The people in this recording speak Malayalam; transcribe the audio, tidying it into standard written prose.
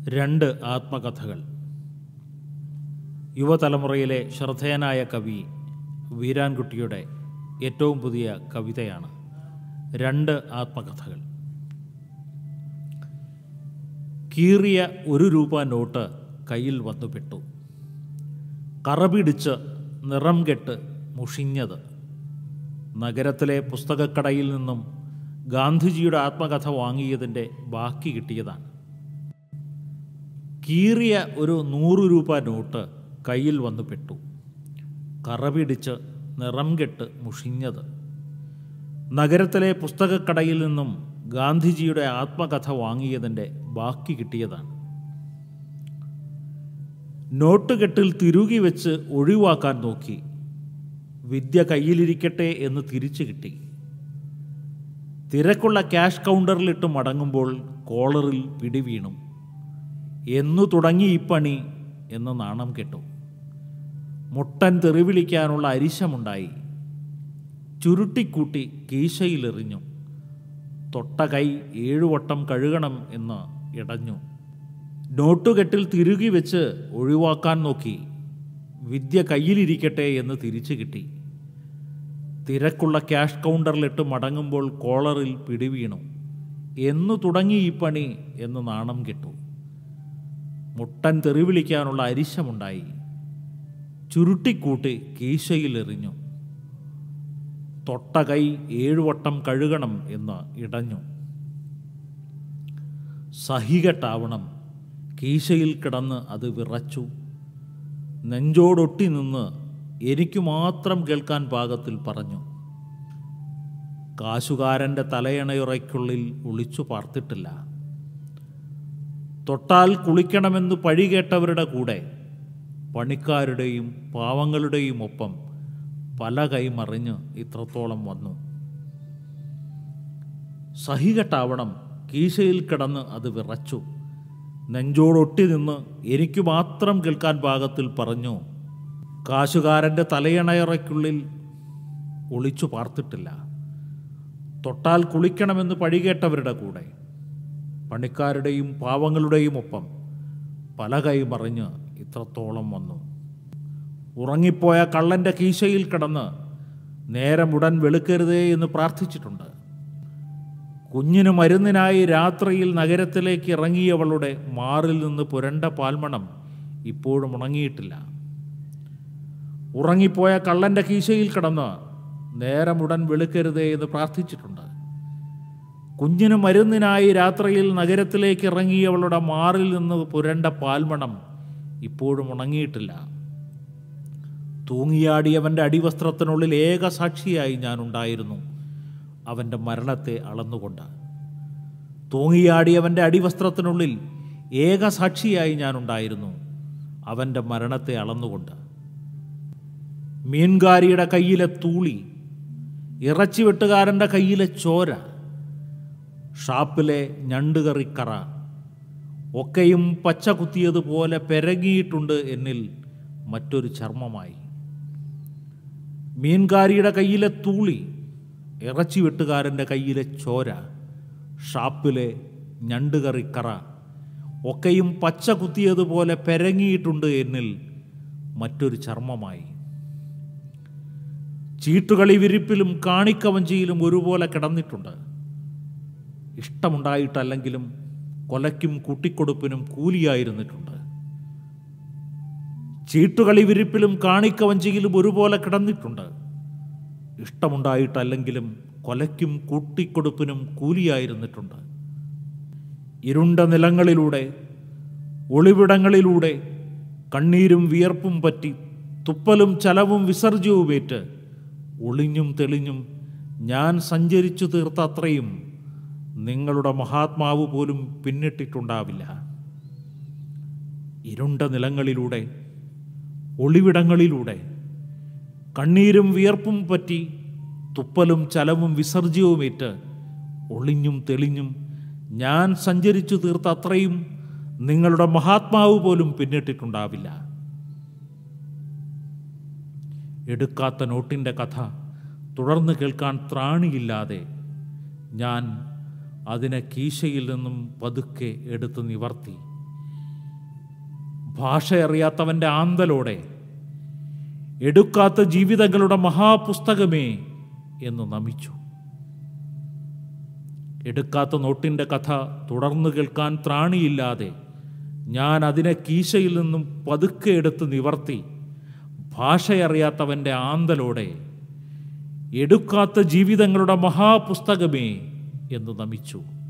രണ്ട് ആത്മകഥകൾ. യുവതലമുറയിലെ ശ്രദ്ധേയനായ കവി വീരാൻ കുട്ടിയുടെ ഏറ്റവും പുതിയ കവിതയാണ് രണ്ട് ആത്മകഥകൾ. കീറിയ ₹1 നോട്ട് കയ്യിൽ വന്നുപെട്ടു. കറപിടിച്ച് നിറം കെട്ട് മുഷിഞ്ഞത്. നഗരത്തിലെ പുസ്തകക്കടയിൽ നിന്നും ഗാന്ധിജിയുടെ ആത്മകഥ വാങ്ങിയതിൻ്റെ ബാക്കി കിട്ടിയതാണ്. കീറിയ ₹100 നോട്ട് കയ്യിൽ വന്നു പെട്ടു. കറപിടിച്ച് നിറം കെട്ട് മുഷിഞ്ഞത്. നഗരത്തിലെ പുസ്തകക്കടയിൽ നിന്നും ഗാന്ധിജിയുടെ ആത്മകഥ വാങ്ങിയതിൻ്റെ ബാക്കി കിട്ടിയതാണ്. നോട്ടുകെട്ടിൽ തിരുകി വെച്ച് ഒഴിവാക്കാൻ നോക്കി. വിദ്യ കയ്യിലിരിക്കട്ടെ എന്ന് തിരിച്ചു കിട്ടി. തിരക്കുള്ള ക്യാഷ് കൗണ്ടറിലിട്ട് മടങ്ങുമ്പോൾ കോളറിൽ പിടിവീണു. എന്നു തുടങ്ങി ഈ പണി എന്ന് നാണം കെട്ടു. മുട്ടൻ തെറിവിളിക്കാനുള്ള അരിശമുണ്ടായി. ചുരുട്ടിക്കൂട്ടി കീശയിലെറിഞ്ഞു. തൊട്ട കൈ 7 വട്ടം കഴുകണം എന്ന് ഇടഞ്ഞു. നോട്ടുകെട്ടിൽ തിരുകി വെച്ച് ഒഴിവാക്കാൻ നോക്കി. വിദ്യ കയ്യിലിരിക്കട്ടെ എന്ന് തിരിച്ചു കിട്ടി. തിരക്കുള്ള ക്യാഷ് കൗണ്ടറിലിട്ട് മടങ്ങുമ്പോൾ കോളറിൽ പിടിവീണു. എന്നു തുടങ്ങി ഈ പണി എന്ന് നാണം കെട്ടു. മുട്ടൻ തെറിവിളിക്കാനുള്ള അരിശമുണ്ടായി. ചുരുട്ടിക്കൂട്ടി കീശയിലെറിഞ്ഞു. തൊട്ട കൈ 7 വട്ടം കഴുകണം എന്ന് ഇടഞ്ഞു. സഹികെട്ടാവണം. കീശയിൽ കിടന്ന് അത് വിറച്ചു. നെഞ്ചോടൊട്ടി നിന്ന് എനിക്ക് മാത്രം കേൾക്കാൻ പാകത്തിൽ പറഞ്ഞു. കാശുകാരൻ്റെ തലയണയുറയ്ക്കുള്ളിൽ ഒളിച്ചു പാർത്തിട്ടില്ല. തൊട്ടാൽ കുളിക്കണമെന്ന് പഴി കേട്ടവരുടെ കൂടെ പണിക്കാരുടെയും പാവങ്ങളുടെയും ഒപ്പം പല കൈ മറിഞ്ഞ് ഇത്രത്തോളം വന്നു. സഹികെട്ടാവണം. കീശയിൽ കിടന്ന് അത് വിറച്ചു. നെഞ്ചോടൊട്ടി നിന്ന് എനിക്ക് മാത്രം കേൾക്കാൻ പാകത്തിൽ പറഞ്ഞു. കാശുകാരൻ്റെ തലയണയറയ്ക്കുള്ളിൽ ഒളിച്ചു പാർത്തിട്ടില്ല. തൊട്ടാൽ കുളിക്കണമെന്ന് പഴികേട്ടവരുടെ കൂടെ പണിക്കാരുടെയും പാവങ്ങളുടെയും ഒപ്പം പല കൈ മറിഞ്ഞ് ഇത്രത്തോളം വന്നു. ഉറങ്ങിപ്പോയ കള്ളൻ്റെ കീശയിൽ കിടന്ന് നേരമുടൻ വെളുക്കരുതേ എന്ന് പ്രാർത്ഥിച്ചിട്ടുണ്ട്. കുഞ്ഞിന് മരുന്നിനായി രാത്രിയിൽ നഗരത്തിലേക്ക് ഇറങ്ങിയവളുടെ മാറിൽ നിന്ന് പുരണ്ട പാൽമണം ഇപ്പോഴും ഉണങ്ങിയിട്ടില്ല. ഉറങ്ങിപ്പോയ കള്ളൻ്റെ കീശയിൽ കിടന്ന് നേരമുടൻ വെളുക്കരുതേ എന്ന് പ്രാർത്ഥിച്ചിട്ടുണ്ട്. കുഞ്ഞിന് മരുന്നിനായി രാത്രിയിൽ നഗരത്തിലേക്ക് ഇറങ്ങിയവളുടെ മാറിൽ നിന്ന് പുരണ്ട പാൽമണം ഇപ്പോഴും ഉണങ്ങിയിട്ടില്ല. തൂങ്ങിയാടിയവൻ്റെ അടിവസ്ത്രത്തിനുള്ളിൽ ഏക സാക്ഷിയായി ഞാനുണ്ടായിരുന്നു അവൻ്റെ മരണത്തെ അളന്നുകൊണ്ട്. തൂങ്ങിയാടിയവൻ്റെ അടിവസ്ത്രത്തിനുള്ളിൽ ഏക സാക്ഷിയായി ഞാനുണ്ടായിരുന്നു അവൻ്റെ മരണത്തെ അളന്നുകൊണ്ട്. മീൻകാരിയുടെ കയ്യിലെ തൂളി, ഇറച്ചിവെട്ടുകാരൻ്റെ കയ്യിലെ ചോര, ഷാപ്പിലെ ഞണ്ടുകറിക്കറ ഒക്കെയും പച്ച കുത്തിയതുപോലെ പെരങ്ങിയിട്ടുണ്ട് എന്നിൽ മറ്റൊരു ചർമ്മമായി. മീൻകാരിയുടെ കയ്യിലെ തൂളി, ഇറച്ചിവെട്ടുകാരൻ്റെ കയ്യിലെ ചോര, ഷാപ്പിലെ ഞണ്ടുകറിക്കറ ഒക്കെയും പച്ച കുത്തിയതുപോലെ പെരങ്ങിയിട്ടുണ്ട് എന്നിൽ മറ്റൊരു ചർമ്മമായി. ചീട്ടുകളി വിരിപ്പിലും കാണിക്കവഞ്ചിയിലും ഒരുപോലെ കിടന്നിട്ടുണ്ട്. ഇഷ്ടമുണ്ടായിട്ടല്ലെങ്കിലും കൊലയ്ക്കും കൂട്ടിക്കൊടുപ്പിനും കൂലിയായിരുന്നിട്ടുണ്ട്. ചീട്ടുകളി വിരിപ്പിലും കാണിക്കവഞ്ചിയിലും ഒരുപോലെ കിടന്നിട്ടുണ്ട്. ഇഷ്ടമുണ്ടായിട്ടല്ലെങ്കിലും കൊലയ്ക്കും കൂട്ടിക്കൊടുപ്പിനും കൂലിയായിരുന്നിട്ടുണ്ട്. ഇരുണ്ട നിലങ്ങളിലൂടെ, ഒളിവിടങ്ങളിലൂടെ കണ്ണീരും വിയർപ്പും പറ്റി തുപ്പലും ചലവും വിസർജ്യവുമേറ്റ് ഒളിഞ്ഞും തെളിഞ്ഞും ഞാൻ സഞ്ചരിച്ചു തീർത്ത അത്രയും നിങ്ങളുടെ മഹാത്മാവ് പോലും പിന്നിട്ടിട്ടുണ്ടാവില്ല. ഇരുണ്ട നിലങ്ങളിലൂടെ, ഒളിവിടങ്ങളിലൂടെ കണ്ണീരും വിയർപ്പും പറ്റി തുപ്പലും ചലവും വിസർജ്യവുമേറ്റ് ഒളിഞ്ഞും തെളിഞ്ഞും ഞാൻ സഞ്ചരിച്ചു തീർത്ത അത്രയും നിങ്ങളുടെ മഹാത്മാവ് പോലും പിന്നിട്ടിട്ടുണ്ടാവില്ല. എടുക്കാത്ത നോട്ടിൻ്റെ കഥ തുടർന്ന് കേൾക്കാൻ ത്രാണിയില്ലാതെ ഞാൻ അതിനെ കീശയിൽ നിന്നും പതുക്കെ എടുത്ത് നിവർത്തി. ഭാഷയറിയാത്തവൻ്റെ ആന്തലോടെ എടുക്കാത്ത ജീവിതങ്ങളുടെ മഹാപുസ്തകമേ എന്ന് നമിച്ചു. എടുക്കാത്ത നോട്ടിൻ്റെ കഥ തുടർന്നു കേൾക്കാൻ ത്രാണിയില്ലാതെ ഞാൻ അതിനെ കീശയിൽ നിന്നും പതുക്കെ എടുത്ത് നിവർത്തി ഭാഷയറിയാത്തവൻ്റെ ആന്തലോടെ എടുക്കാത്ത ജീവിതങ്ങളുടെ മഹാപുസ്തകമേ എന്ന് നമിച്ചു.